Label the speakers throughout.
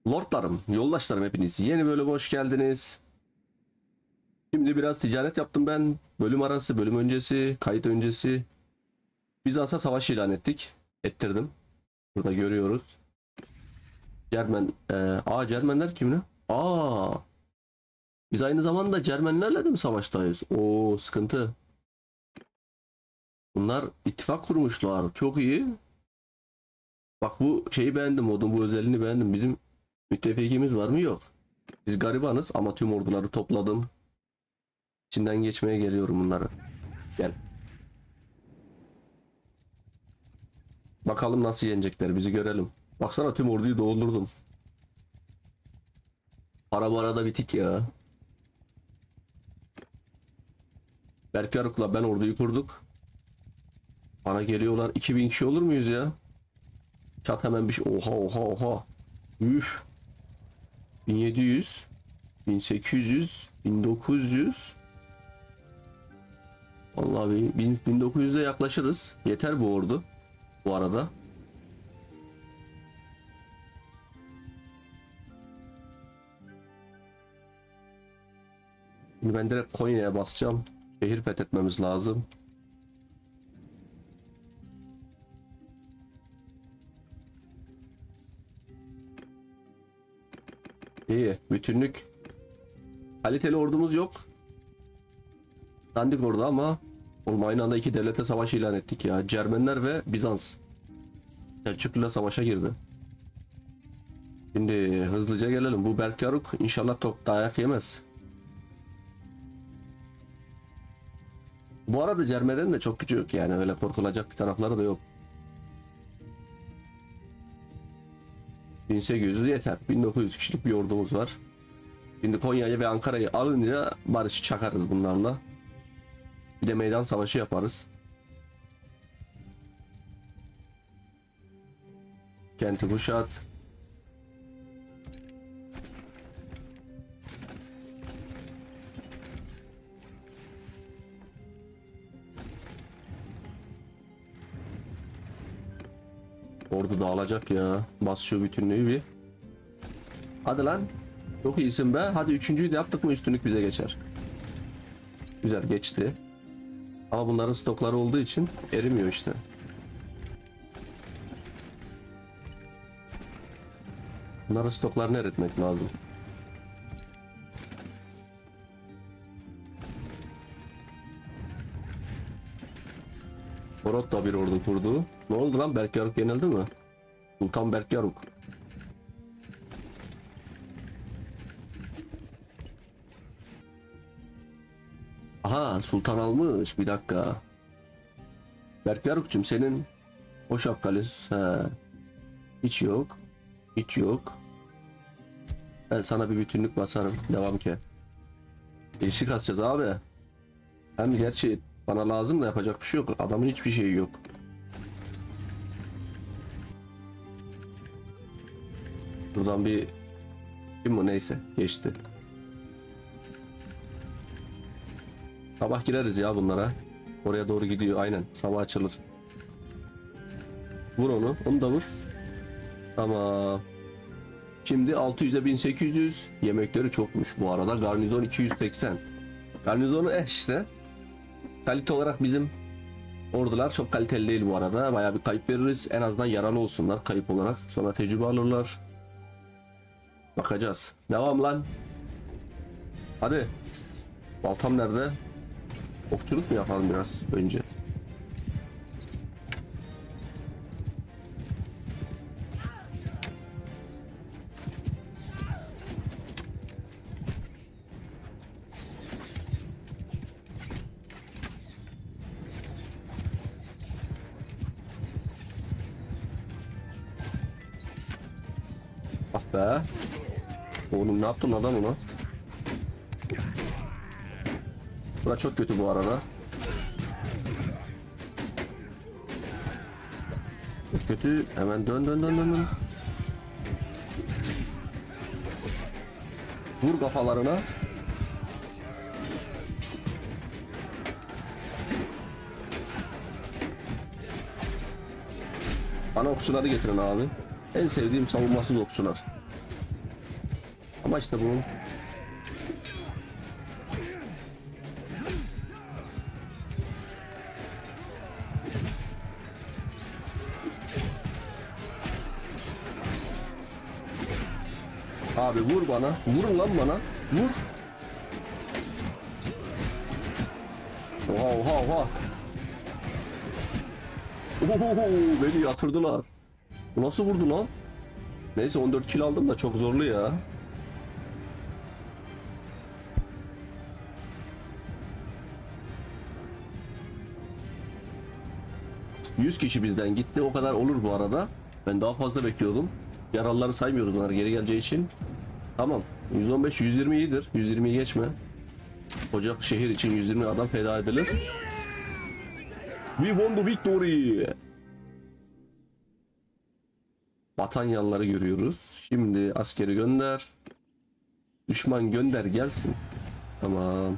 Speaker 1: Lordlarım, yoldaşlarım hepiniz yeni bölüme hoş geldiniz. Şimdi biraz ticaret yaptım ben. Bölüm arası, bölüm öncesi, kayıt öncesi. Bizans'a savaş ilan ettirdim. Burada görüyoruz. Cermenler kim ne? Biz aynı zamanda Cermenlerle de mi savaştayız? Oo, sıkıntı. Bunlar ittifak kurmuşlar. Çok iyi. Bak bu şeyi beğendim, modun bu özelliğini beğendim. Bizim müttefikimiz var mı? Yok. Biz garibanız ama tüm orduları topladım. İçinden geçmeye geliyorum bunları. Gel. Bakalım nasıl yenecekler, bizi görelim. Baksana tüm orduyu doldurdum. Para bu arada bitik ya. Berkaruk'la ben orduyu kurduk. Bana geliyorlar. 2000 kişi olur muyuz ya? Çat hemen bir şey. Oha. Üf. 1700. 1800. 1900. Vallahi 1900'e yaklaşırız. Yeter bu ordu. Bu arada. Şimdi ben direkt Konya'ya basacağım. Şehir fethetmemiz lazım. İyi. Bütünlük. Kaliteli ordumuz yok. Dandik ordu ama aynı anda iki devlete savaş ilan ettik ya. Cermenler ve Bizans. Selçuklu'yla savaşa girdi. Şimdi hızlıca gelelim. Bu Berkaruk inşallah dayak yemez. Bu arada Cermenlerin de çok gücü yok yani. Öyle korkulacak bir tarafları da yok. 1800 yeter. 1900 kişilik bir ordumuz var. Şimdi Konya'yı ve Ankara'yı alınca barışı çakarız bunlarla. Bir de meydan savaşı yaparız. Kenti kuşat. Ordu dağılacak ya. Bas şu bütünlüğü bir. Hadi lan. Çok iyisin be. Hadi üçüncüyü de yaptık mı üstünlük bize geçer. Güzel geçti. Ama bunların stokları olduğu için erimiyor işte. Bunların stoklarını eritmek lazım. Borot da bir ordu kurdu. Ne oldu lan? Berkyaruk yenildi mi? Sultan Berkyaruk. Aha, sultan almış. Bir dakika. Berkyaruk'cum senin o şapkalis. Hiç yok. Hiç yok. Ben sana bir bütünlük basarım. Devam ki. İlişki kasacağız abi. Hem gerçi bana lazım da yapacak bir şey yok. Adamın hiçbir şeyi yok. Buradan bir kim mi neyse geçti. Sabah gireriz ya bunlara. Oraya doğru gidiyor aynen. Sabah açılır. Vur onu. Onu da vur. Tamam. Şimdi 600'e 1800. Yemekleri çokmuş bu arada. Garnizon 280. Garnizonu işte. Kalite olarak bizim ordular çok kaliteli değil bu arada. Bayağı bir kayıp veririz. En azından yaralı olsunlar kayıp olarak. Sonra tecrübe alırlar. Bakacağız. Devam lan. Hadi. Baltam nerede? Okçuluk mu yapalım biraz önce? Ah be. Oğlum ne yaptın adam ona? Bura çok kötü bu arada. Çok kötü. Hemen dön. Vur kafalarına. Bana okçuları getirin abi. En sevdiğim savunmasız okçular. Ama işte bunun abi vur bana. Vurun lan bana. Vur. Oha oha oha. Oho, beni yatırdılar. Bu nasıl vurdu lan? Neyse 14 kill aldım da çok zorlu ya. ...100 kişi bizden gitti. O kadar olur bu arada. Ben daha fazla bekliyordum. Yaralıları saymıyoruz, onlar geri geleceği için. Tamam. 115 120 iyidir. 120'yi geçme. Ocak şehir için 120 adam feda edilir. We won the victory. Batanyalıları görüyoruz. Şimdi askeri gönder. Düşman gönder gelsin. Tamam.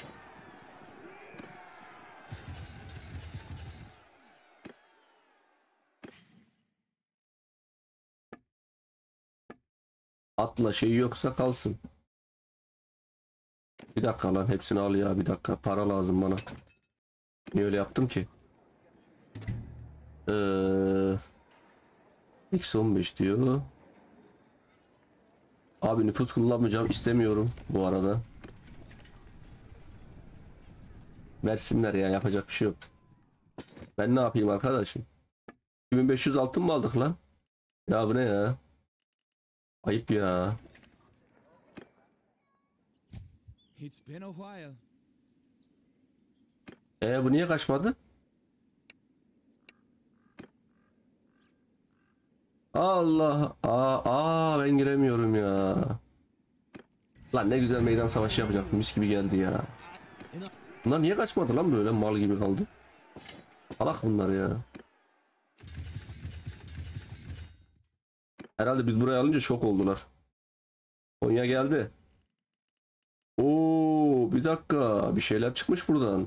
Speaker 1: Atla şeyi yoksa kalsın. Bir dakika lan, hepsini al ya, bir dakika. Para lazım bana. Niye öyle yaptım ki? Eksi 15 diyor. Abi nüfus kullanmayacağım, istemiyorum bu arada. Versinler ya, yapacak bir şey yok. Ben ne yapayım arkadaşım? 2500 altın mı aldık lan? Ya bu ne ya? Ayıp ya. Bu niye kaçmadı? Allah. Ben giremiyorum ya. Lan ne güzel meydan savaşı yapacaktım. Mis gibi geldi ya. Bunlar niye kaçmadı lan, böyle mal gibi kaldı? Salak bunlar ya. Herhalde biz buraya alınca şok oldular. Konya geldi. Oo, bir dakika. Bir şeyler çıkmış buradan.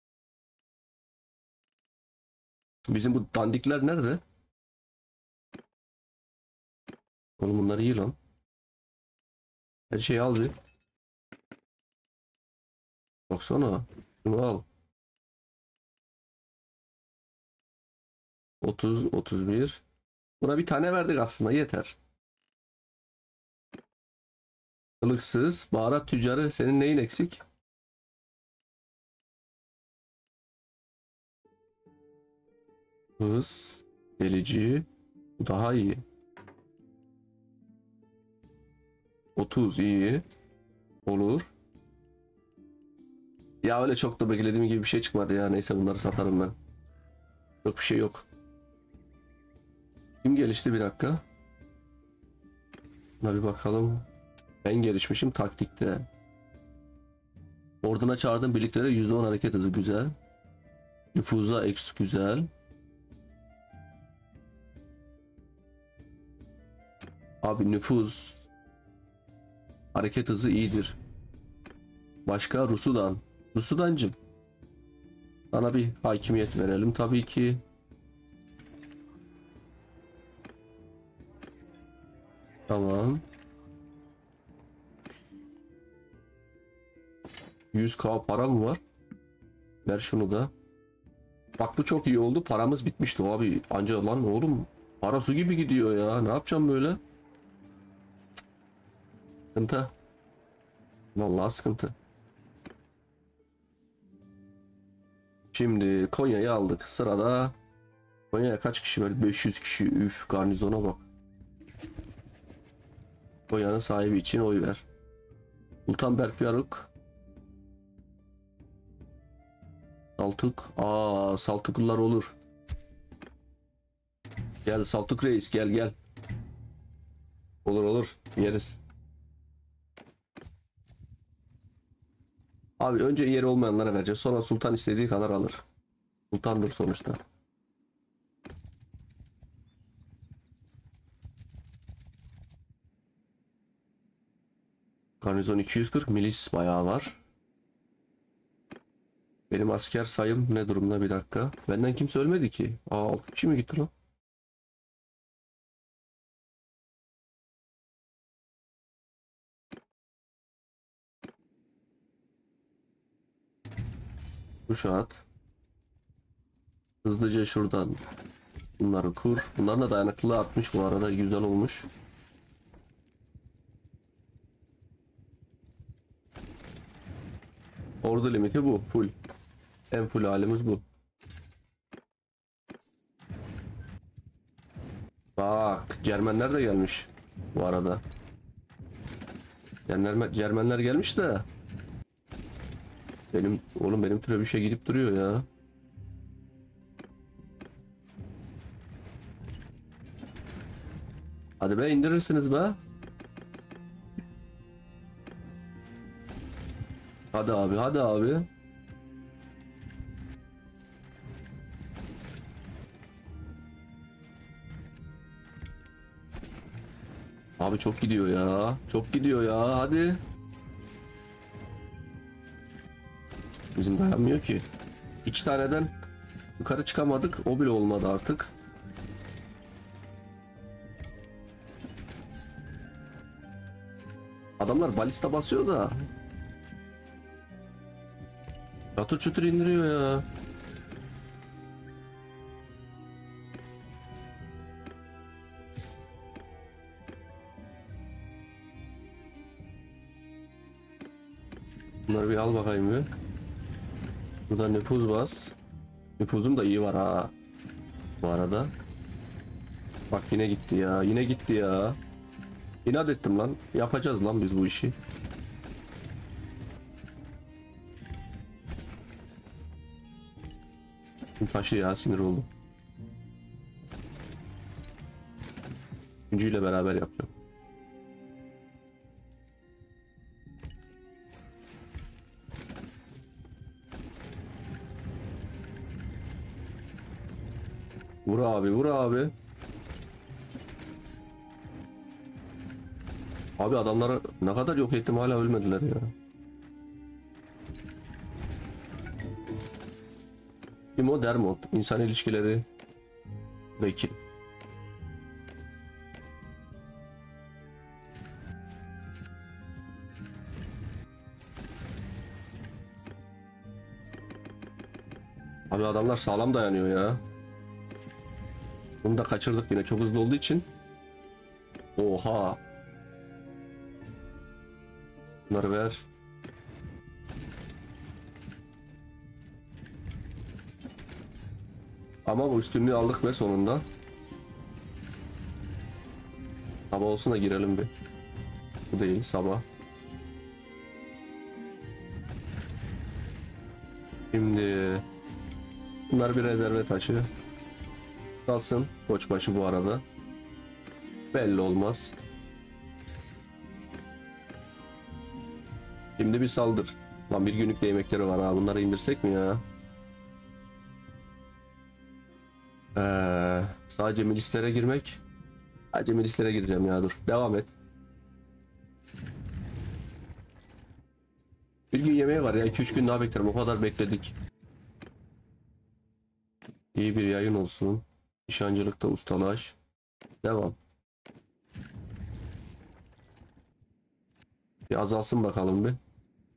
Speaker 1: Bizim bu dandikler nerede? Oğlum bunlar iyi lan. Her şeyi al bir. Baksana. Şunu al. 30, 31. Buna bir tane verdik aslında, yeter. Kılıksız. Baharat tüccarı. Senin neyin eksik? Hız. Delici. Bu daha iyi. 30 iyi. Olur. Ya öyle çok da beklediğim gibi bir şey çıkmadı ya. Neyse bunları satarım ben. Yok bir şey yok. Kim gelişti, bir dakika. Buna bir bakalım. Ben gelişmişim taktikte. Orduna çağırdığım birliklere %10 hareket hızı, güzel. Nüfuza X güzel. Abi nüfuz. Hareket hızı iyidir. Başka Rusudan. Rusudancım. Sana bir hakimiyet verelim tabii ki. Tamam. 100k para mı var? Ver şunu da. Bak bu çok iyi oldu. Paramız bitmişti abi. Anca lan oğlum. Para su gibi gidiyor ya. Ne yapacağım böyle? Sıkıntı. Vallahi sıkıntı. Şimdi Konya'yı aldık. Sırada Konya'ya kaç kişi var? 500 kişi. Üf, garnizona bak. Konya'nın sahibi için oy ver. Sultan Berkyaruk. Saltuk. Saltuklular olur. Gel Saltuk Reis, gel gel. Olur olur, yeriz. Abi önce yeri olmayanlara vereceğiz. Sonra sultan istediği kadar alır. Sultandır sonuçta. Garnizon 240, milis bayağı var. Benim asker sayım ne durumda, bir dakika. Benden kimse ölmedi ki. 6 kişi mi gitti lan? Kuşat. Hızlıca şuradan bunları kur. Bunların da dayanıklılığı artmış bu arada. Güzel olmuş. Ordu limiti bu. Full. En full halimiz bu. Bak. Cermenler de gelmiş. Bu arada. Cermenler gelmiş de. Benim Trebüş'e gidip duruyor ya. Hadi be indirirsiniz be. Hadi abi, hadi abi. Abi çok gidiyor ya. Çok gidiyor ya. Hadi. Bizim dayanmıyor ki. 2 taneden yukarı çıkamadık. O bile olmadı artık. Adamlar balista basıyor da. Çatır çutur indiriyor ya. Bunları bir al bakayım bir. Burada nüfuz bas. Nüfuzum da iyi var ha. Bu arada. Bak yine gitti ya. Yine gitti ya. İnat ettim lan. Yapacağız lan biz bu işi. Taşı ya, sinir oldum. Üçüncüyle beraber yapacağım. Vur abi, vur abi. Abi adamları ne kadar yok ettim, hala ölmediler ya. Kim o? Dermot. İnsan ilişkileri. Vekil. Abi adamlar sağlam dayanıyor ya. Bunu da kaçırdık yine çok hızlı olduğu için. Oha. Bunları ver. Ama bu üstünlüğü aldık ve sonunda. Sabah olsun da girelim bir. Bu değil, sabah. Şimdi bunlar bir rezerve taşı. Kalsın koçbaşı bu arada. Belli olmaz. Şimdi bir saldır. Lan bir günlük de yemekleri var ha. Bunları indirsek mi ya? Sadece milislere girmek. Sadece milislere gireceğim ya, dur. Devam et. Bir gün yemeği var ya. 2-3 gün daha beklerim. O kadar bekledik. İyi bir yayın olsun. Nişancılıkta ustalaş. Devam. Bir azalsın bakalım bir.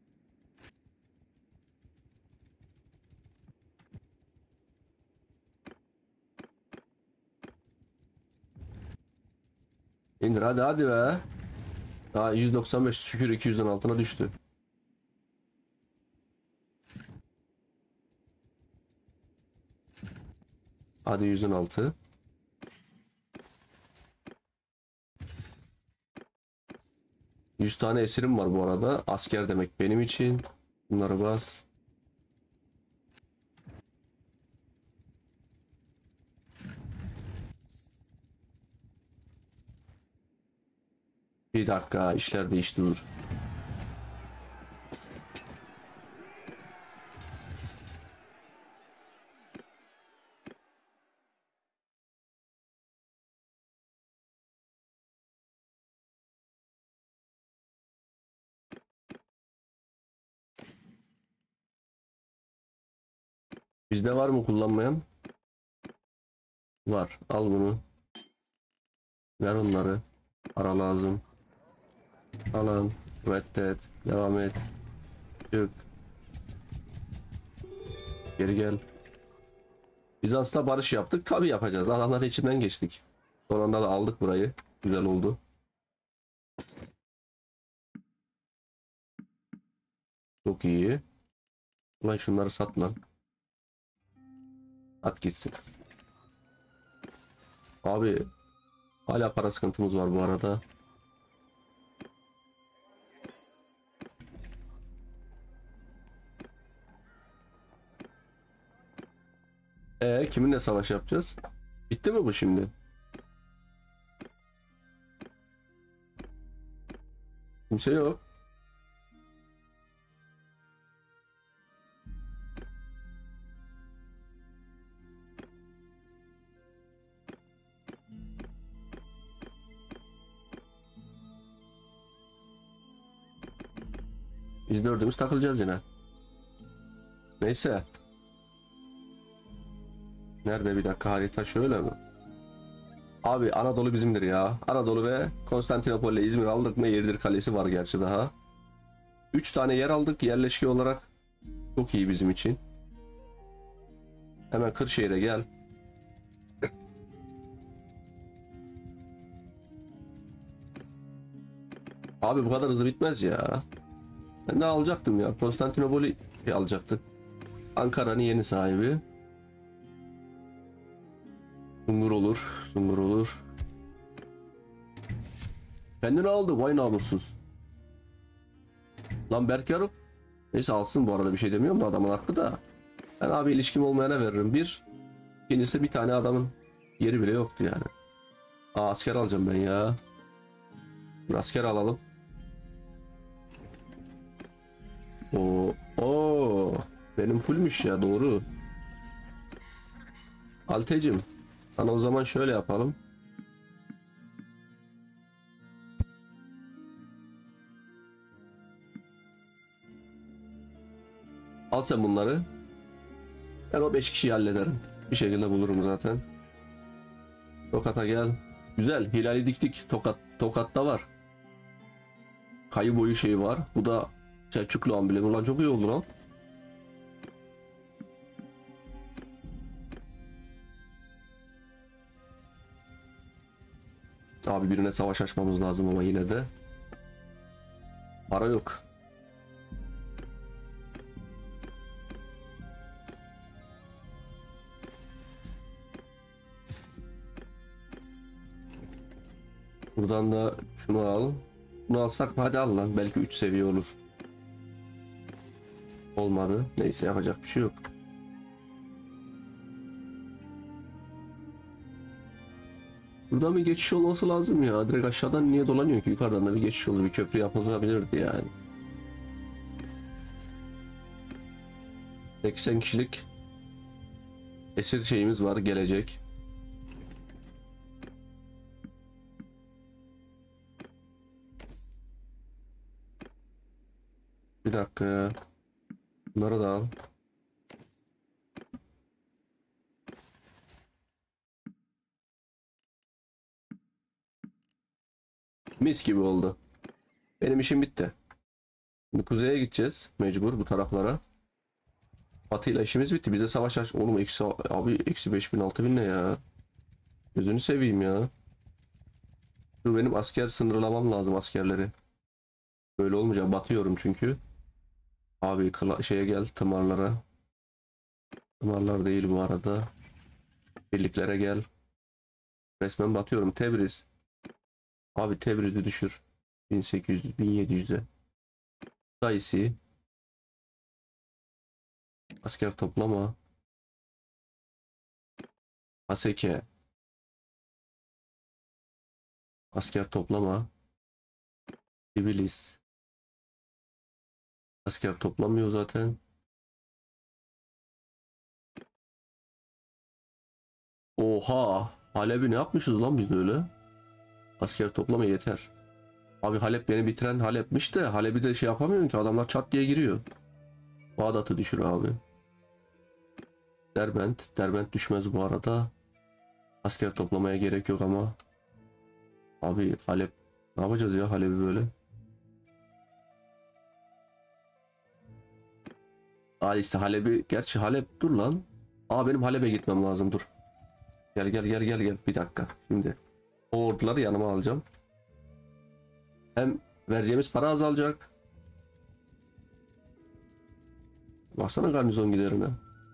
Speaker 1: İndir hadi, hadi be. Daha 195, şükür 200'ün altına düştü. Hadi 100'ün altı. Yüz tane esirim var bu arada. Asker demek benim için. Bunları bas. Bir dakika, işler değişti, dur. Bizde var mı kullanmayan? Var. Al bunu. Ver onları. Para lazım. Alan. Reddet. Devam et. Çık. Geri gel. Bizans'la barış yaptık. Tabii yapacağız. Adamların içinden geçtik. Son anda da aldık burayı. Güzel oldu. Çok iyi. Ulan şunları sat lan. At gitsin. Abi hala para sıkıntımız var bu arada. Kiminle savaş yapacağız? Bitti mi bu şimdi? Kimse yok. Biz dördümüz takılacağız yine. Neyse. Nerede bir dakika harita şöyle mi? Abi Anadolu bizimdir ya. Anadolu ve Konstantinopol ile İzmir aldık mı Yeridir Kalesi var gerçi daha. 3 tane yer aldık yerleşke olarak. Çok iyi bizim için. Hemen Kırşehir'e gel. Abi bu kadar hızlı bitmez ya. Ben ne alacaktım ya? Konstantinopol'ü alacaktık. Ankara'nın yeni sahibi. Sungur olur. Sungur olur. Kendini aldı. Vay namussuz. Lan Berkyaruk. Neyse alsın bu arada bir şey demiyorum da adamın hakkı da. Ben abi ilişkim olmayana veririm. Bir. İkincisi bir tane adamın yeri bile yoktu yani. Asker alacağım ben ya. Bir asker alalım. O benim fullmüş ya doğru. Altecim. Sana o zaman şöyle yapalım. Al sen bunları. Ben o 5 kişiyi hallederim. Bir şekilde bulurum zaten. Tokat'a gel. Güzel. Hilali diktik. Tokat'ta var. Kayı boyu şey var. Bu da Selçuklu amblemi. Ulan çok iyi oldu lan. Abi birine savaş açmamız lazım ama yine de. Para yok. Buradan da şunu al. Bunu alsak mı? Hadi al lan. Belki 3 seviye olur. Olmadı. Neyse yapacak bir şey yok. Buradan bir geçiş olması lazım ya. Direkt aşağıdan niye dolanıyor ki? Yukarıdan da bir geçiş olur. Bir köprü yapılabilirdi yani. 80 kişilik esir şeyimiz var. Gelecek. Bir dakika ya. Bunları da al. Mis gibi oldu. Benim işim bitti. Şimdi kuzeye gideceğiz. Mecbur bu taraflara. Batı'yla işimiz bitti. Bize savaş aç. Oğlum eksi abi eksi 5000 6000 ne ya? Gözünü seveyim ya. Dur benim asker sınırlamam lazım askerleri. Böyle olmayacak. Batıyorum çünkü. Abi şeye gel tımarlara. Tımarlar değil bu arada. Birliklere gel. Resmen batıyorum. Tebriz. Abi Tebriz'i düşür. 1800 1700'e. Dayısı. Asker toplama. Haseke. Asker toplama. Tbilis. Asker toplamıyor zaten. Oha. Halep'i ne yapmışız lan biz öyle? Asker toplama yeter. Abi Halep beni bitiren Halep'miş de Halep'i de şey yapamıyorum ki adamlar çat diye giriyor. Bağdat'ı düşür abi. Derbent. Derbent düşmez bu arada. Asker toplamaya gerek yok ama. Abi Halep. Ne yapacağız ya Halep'i böyle? Aa işte Halep'i. Gerçi Halep dur lan. Aa benim Halep'e gitmem lazım dur. Gel gel gel gel gel. Bir dakika. Şimdi o orduları yanıma alacağım. Hem vereceğimiz para azalacak. Baksana garnizon giderine.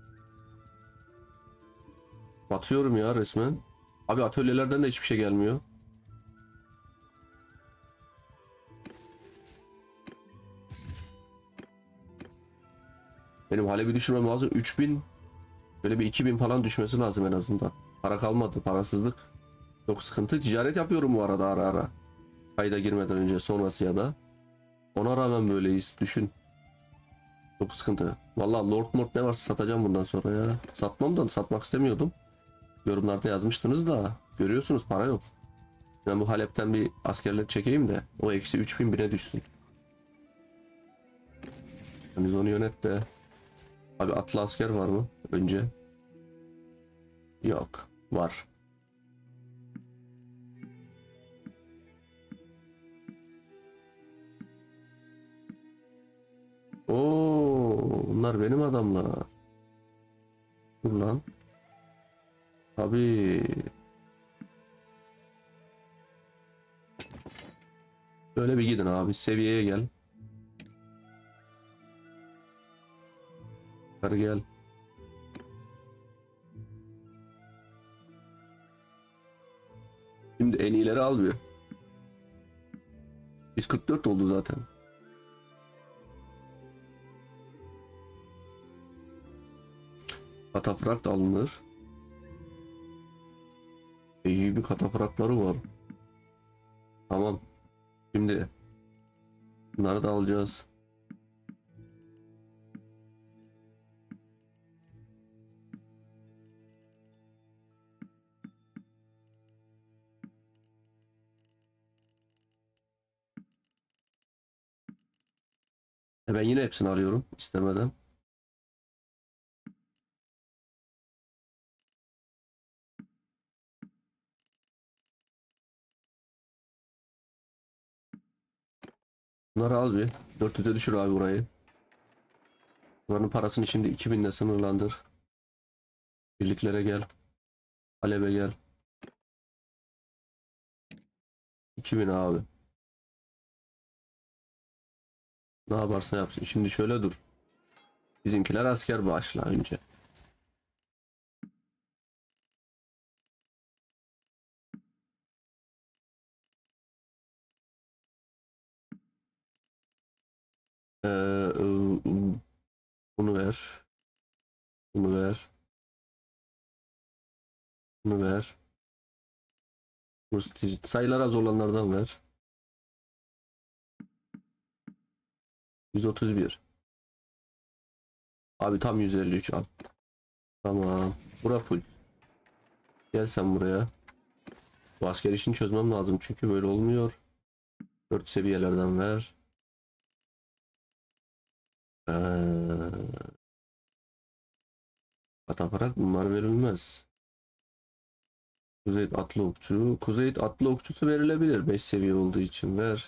Speaker 1: Batıyorum ya resmen. Abi atölyelerden de hiçbir şey gelmiyor. Benim Halep'i düşürmem lazım. 3000, böyle bir 2000 falan düşmesi lazım en azından. Para kalmadı, parasızlık. Çok sıkıntı. Ticaret yapıyorum bu arada ara ara. Kayda girmeden önce, sonrası ya da. Ona rağmen böyleyiz. Düşün. Çok sıkıntı. Vallahi Lord Mort ne varsa satacağım bundan sonra ya. Satmam da satmak istemiyordum. Yorumlarda yazmıştınız da görüyorsunuz para yok. Ben bu Halep'ten bir askerler çekeyim de o eksi 3000 bine düşsün. Biz onu yönet de. Abi atlı asker var mı? Önce. Yok. Var. Oo, bunlar benim adamlar. Dur lan. Tabii. Böyle bir gidin abi. Seviyeye gel. Yukarı gel. Şimdi en iyileri al bir. 144 oldu zaten. Katafrakt alınır. İyi bir katafraktları var. Tamam. Şimdi bunları da alacağız. Ben yine hepsini alıyorum istemeden. Bunları al bir. 400'e düşür abi burayı. Buranın parasını şimdi 2000'le sınırlandır. Birliklere gel. Halep'e gel. 2000 abi. Ne yaparsa yapsın. Şimdi şöyle dur. Bizimkiler asker bağışla önce. Bunu ver. Bunu ver. Bunu ver. Bu sayılar az olanlardan ver. 131. Abi tam 153 al. Tamam. Bura full. Gel sen buraya. Bu asker işini çözmem lazım çünkü böyle olmuyor. 4 seviyelerden ver. Kataparak bunlar verilmez. Kuzey atlı okçu. Kuzey atlı okçusu verilebilir. 5 seviye olduğu için ver.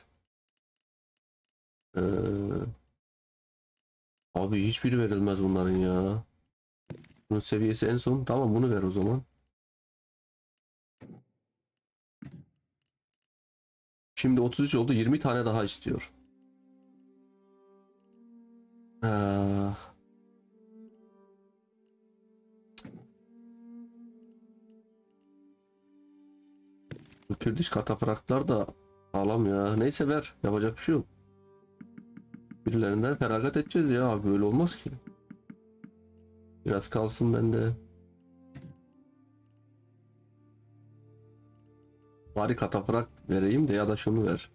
Speaker 1: Ee, abi hiçbiri verilmez bunların ya. Bunun seviyesi en son. Tamam bunu ver o zaman. Şimdi 33 oldu. 20 tane daha istiyor. Ee, bu Kürdiş katafraklar da sağlam ya. Neyse ver. Yapacak bir şey yok. Birilerinden feragat edeceğiz ya. Abi böyle olmaz ki. Biraz kalsın bende. Bari katafrak vereyim de ya da şunu ver.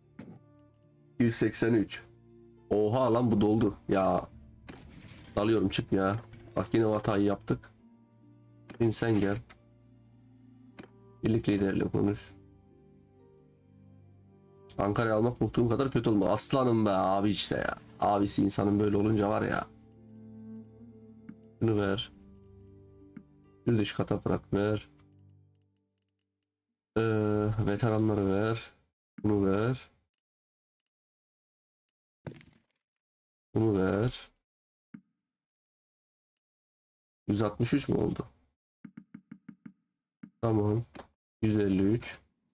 Speaker 1: 183. Oha lan bu doldu. Ya dalıyorum çık ya. Bak yine o hatayı yaptık. Şimdi sen gel. Birlik liderle konuş. Ankara'yı almak korktuğum kadar kötü olma. Aslanım be abi işte ya. Abisi insanın böyle olunca var ya. Bunu ver. Bir dış katafrak ver. Veteranları ver. Bunu ver. Bunu ver. 163 mu oldu? Tamam. 153.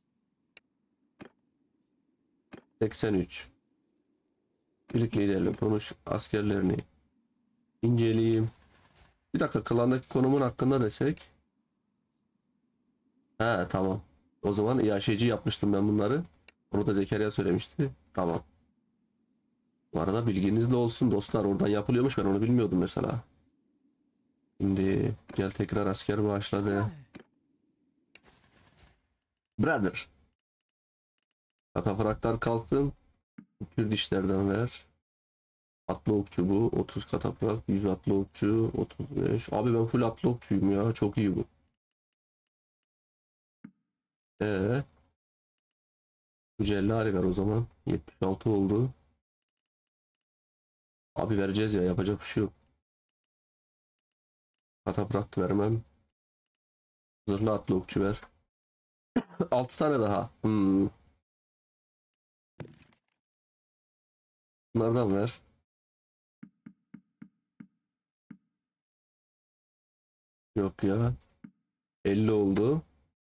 Speaker 1: 83. Birlik liderle konuş, askerlerini inceleyeyim. Bir dakika, klandaki konumun hakkında desek. He tamam. O zaman İAŞ'ci yapmıştım ben bunları. Onu da Zekeriya söylemişti. Tamam. Bu arada bilginiz de olsun dostlar. Oradan yapılıyormuş, ben onu bilmiyordum mesela. Şimdi gel, tekrar asker başladı. Brother. Katafraklar kalsın. Kürt işlerden ver. Atlı okçu bu. 30 katafrak. 100 atlı okçu. 35. Abi ben full atlı okçuyum ya. Çok iyi bu. Eee. Mücellari ver o zaman. 76 oldu. Abi vereceğiz ya. Yapacak bir şey yok. Katafrakt vermem. Zırhlı atlı okçu ver. 6 tane daha. Bunlardan ver. Yok ya. 50 oldu.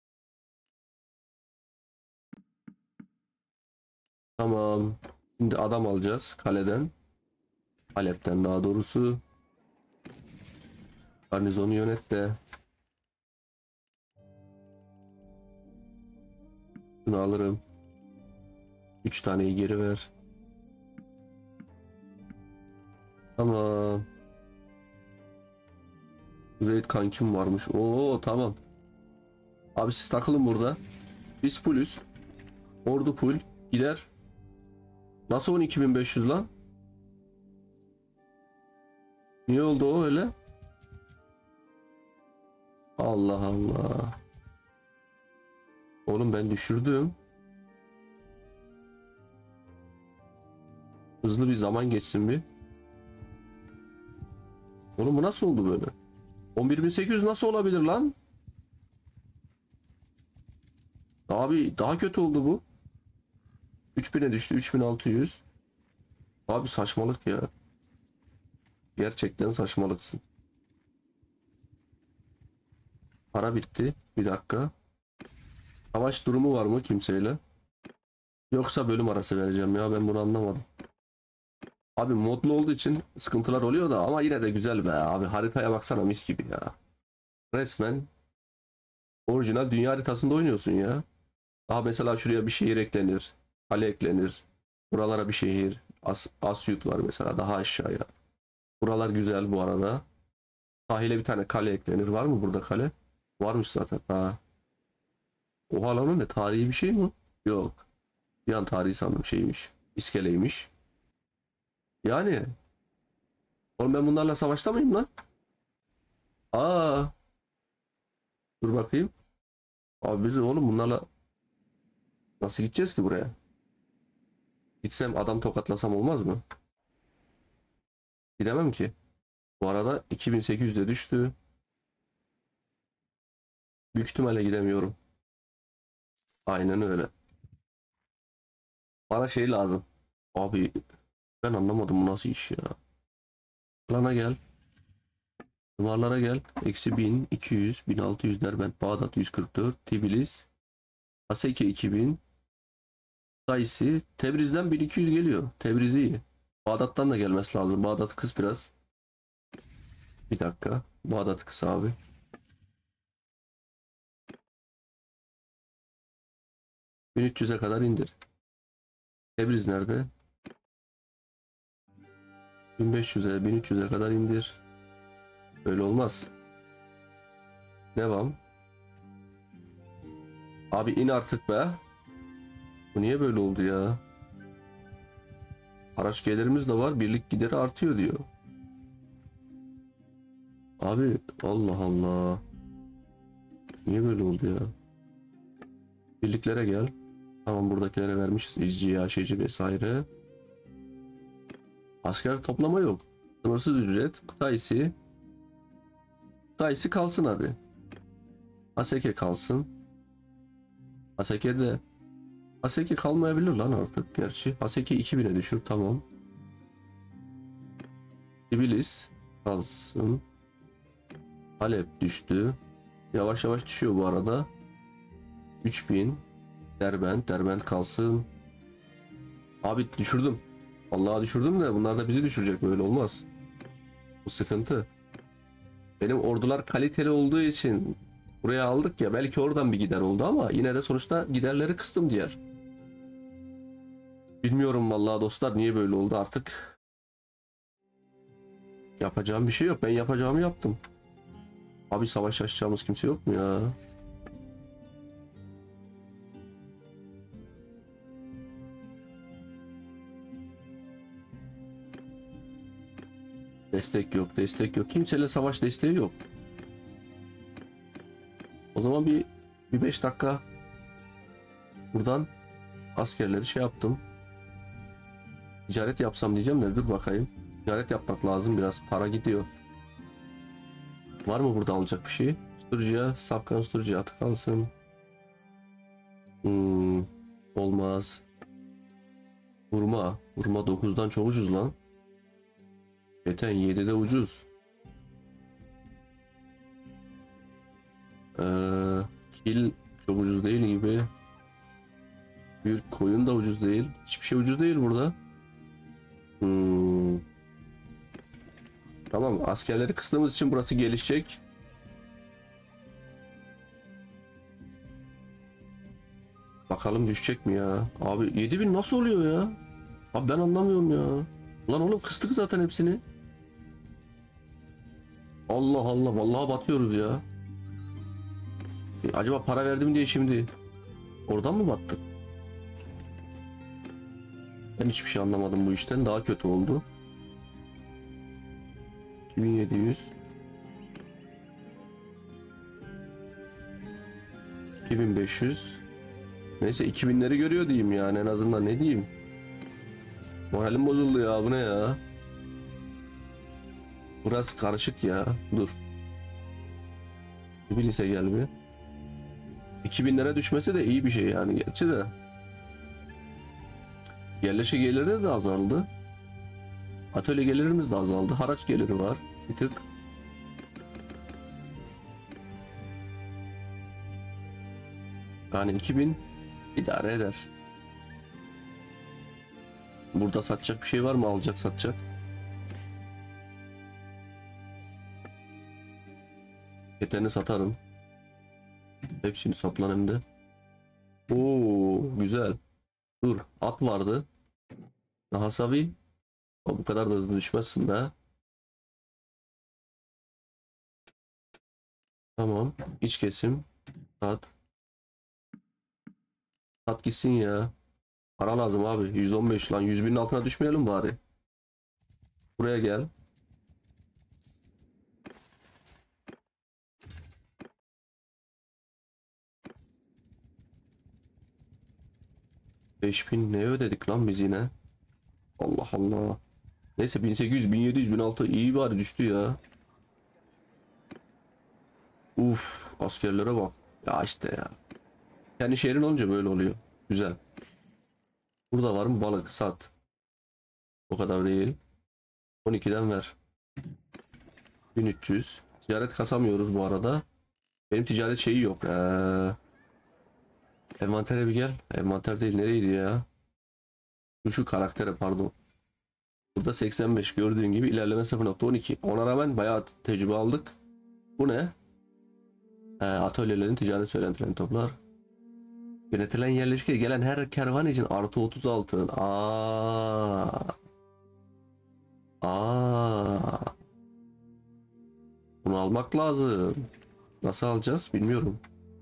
Speaker 1: Tamam. Şimdi adam alacağız kaleden. Halep'ten daha doğrusu. Garnizonu yönet de. Bunu alırım. 3 taneyi geri ver. Tamam. Kuzeyt kankim varmış. Oo tamam. Abi siz takılın burada. Biz fullüz. Ordu full. Gider. Nasıl 12.500 lan? Niye oldu o öyle? Allah Allah. Oğlum ben düşürdüm. Hızlı bir zaman geçsin bir. Oğlum bu nasıl oldu böyle? 11.800 nasıl olabilir lan? Abi daha kötü oldu bu. 3.000'e düştü. 3.600. Abi saçmalık ya. Gerçekten saçmalıksın. Para bitti. Bir dakika. Savaş durumu var mı kimseyle? Yoksa bölüm arası vereceğim ya, ben bunu anlamadım. Abi modlu olduğu için sıkıntılar oluyor da, ama yine de güzel be abi. Haritaya baksana, mis gibi ya. Resmen orijinal dünya haritasında oynuyorsun ya. Daha mesela şuraya bir şehir eklenir. Kale eklenir. Buralara bir şehir. Asyut var mesela daha aşağıya. Buralar güzel bu arada. Sahile bir tane kale eklenir. Var mı burada kale? Varmış zaten. Ha. Oha lan, o ne? Tarihi bir şey mi? Yok. Bir an tarihi sandım, şeymiş. İskeleymiş. Yani. Oğlum ben bunlarla savaşta mıyım lan? Aa. Dur bakayım. Abi biz oğlum bunlarla nasıl gideceğiz ki buraya? Gitsem adam tokatlasam olmaz mı? Gidemem ki. Bu arada 2800'e düştü. Büyük ihtimalle gidemiyorum. Aynen öyle. Bana şey lazım. Abi ben anlamadım, bu nasıl iş ya. Plana gel. Numaralara gel. Eksi 1000, 200, 1600 Derbent, Bağdat 144, Tbilis, Haseki 2000, Sayısı, Tebriz'den 1200 geliyor. Tebriz iyi. Bağdat'tan da gelmesi lazım. Bağdat kıs biraz. Bir dakika. Bağdat kıs abi. 1300'e kadar indir. Tebriz nerede? 1500'e, 1300'e kadar indir. Öyle olmaz. Devam. Abi in artık be. Bu niye böyle oldu ya? Araç gelirimiz de var. Birlik gideri artıyor diyor. Abi Allah Allah. Niye böyle oldu ya? Birliklere gel. Tamam, buradakilere vermişiz. İzci, aşeci vesaire. Asker toplama yok. Sınırsız ücret. Kutaysi. Kutaysi kalsın hadi. Haseke kalsın. Haseke de. Haseki kalmayabilir lan artık gerçi. Haseki 2000'e düşür, tamam. Tbilis kalsın. Halep düştü. Yavaş yavaş düşüyor bu arada. 3000. Derbent kalsın. Abi düşürdüm. Vallahi düşürdüm de bunlar da bizi düşürecek, böyle olmaz. Bu sıkıntı. Benim ordular kaliteli olduğu için buraya aldık ya, belki oradan bir gider oldu ama yine de sonuçta giderleri kıstım diğer. Bilmiyorum vallahi dostlar, niye böyle oldu artık. Yapacağım bir şey yok. Ben yapacağımı yaptım. Abi savaş açacağımız kimse yok mu ya? Destek yok, destek yok. Kimseyle savaş desteği yok. O zaman bir 5 dakika buradan askerleri şey yaptım. Ticaret yapsam diyeceğim de dur bakayım. Ticaret yapmak lazım, biraz para gidiyor. Var mı burada alacak bir şey? Sturcuya, Safkan Sturcuya atı kalsın. Olmaz. Vurma 9'dan çok ucuz lan. Beten 7'de ucuz. Kil çok ucuz değil gibi. Bir koyun da ucuz değil. Hiçbir şey ucuz değil burada. Tamam, askerleri kıstığımız için burası gelişecek. Bakalım düşecek mi ya? Abi 7000 nasıl oluyor ya? Abi ben anlamıyorum ya. Lan oğlum kıstık zaten hepsini. Allah Allah, vallahi batıyoruz ya. Acaba para verdim diye şimdi oradan mı battık? Ben hiçbir şey anlamadım bu işten. Daha kötü oldu. 2700 2500. Neyse 2000'leri görüyor diyeyim yani, en azından ne diyeyim. Moralim bozuldu ya, bu ne ya? Burası karışık ya. Dur. Tbilis'e gel bir. 2000'lere düşmesi de iyi bir şey yani, gerçi de. Yerleşik geliri de azaldı. Atölye gelirimiz de azaldı. Haraç geliri var bir tık. Yani 2000 idare eder. Burada satacak bir şey var mı? Alacak satacak. Keteni satarım. Hepsini sat lan hem de. Oo güzel. Dur, at vardı. Hasabi. O bu kadar da hızlı düşmezsin be. Tamam. İç kesim. Sat. Sat gitsin ya. Para lazım abi. 115 lan. 100.000'in altına düşmeyelim bari. Buraya gel. $5.000 ne ödedik lan biz yine? Allah Allah. Neyse 1800, 1700, 1600 iyi bari düştü ya. Uf, askerlere bak. Ya işte ya. Yani şehrin olunca böyle oluyor. Güzel. Burada var mı balık? Sat. O kadar değil. 12'den ver. 1300. Ticaret kasamıyoruz bu arada. Benim ticaret şeyi yok. Envantere bir gel. Envanter değil, nereydi ya? Şu karaktere pardon. Burada 85 gördüğün gibi, ilerleme 0.12. Ona rağmen bayağı tecrübe aldık. Bu ne? Atölyelerin ticaret söylentilerini toplar. Yönetilen yerleşkeye gelen her kervan için artı 30 altın. Aa. Bunu almak lazım. Nasıl alacağız bilmiyorum.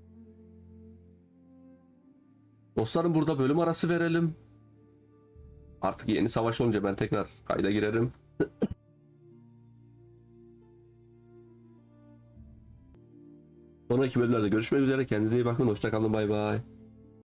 Speaker 1: Dostlarım, burada bölüm arası verelim. Artık yeni savaş olunca ben tekrar kayda girerim. Sonraki bölümlerde görüşmek üzere. Kendinize iyi bakın. Hoşça kalın. Bay bay.